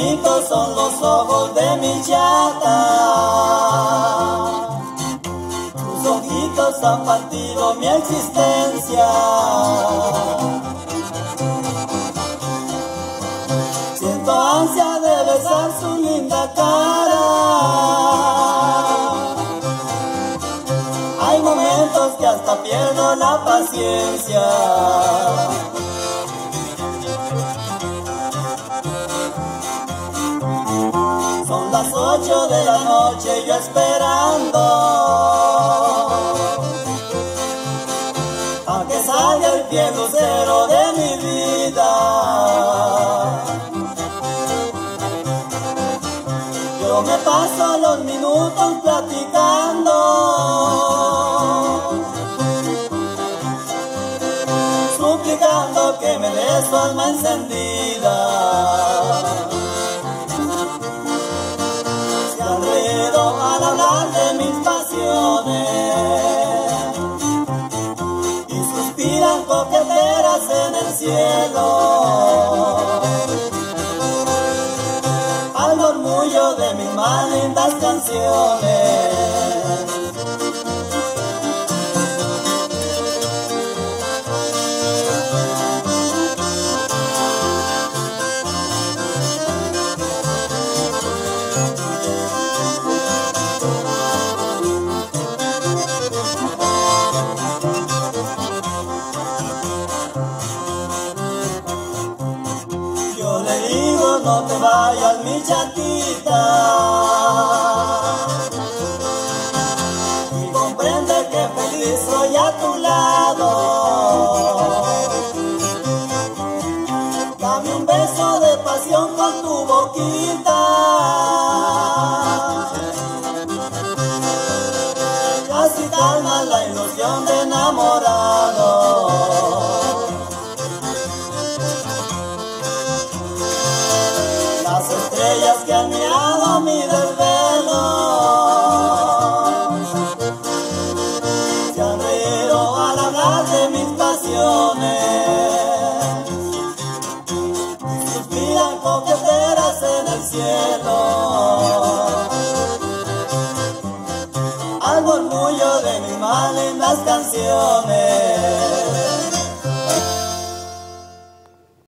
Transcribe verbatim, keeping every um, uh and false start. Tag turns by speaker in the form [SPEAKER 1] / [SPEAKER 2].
[SPEAKER 1] bonitos son los ojos de mi chata. Tus ojitos han partido mi existencia. Siento ansia de besar su linda cara. Hay momentos que hasta pierdo la paciencia. Son las ocho de la noche yo esperando a que salga el fiel lucero de mi vida. Yo me paso los minutos platicando, suplicando que me dé su alma encendida. Se han reído al hablar de mis pasiones y suspiran coqueteras en el cielo. Al murmullo de mis más lindas canciones. Yo le digo no te vayas mi chatita, y comprende que feliz soy a tu lado. Dame un beso de pasión con tu boquita, así calma la ilusión de enamorado. Las estrellas que han mirado mi desvelo se han reído al hablar de mis pasiones y suspiran coqueteras en el cielo. Al murmullo de mis más lindas canciones.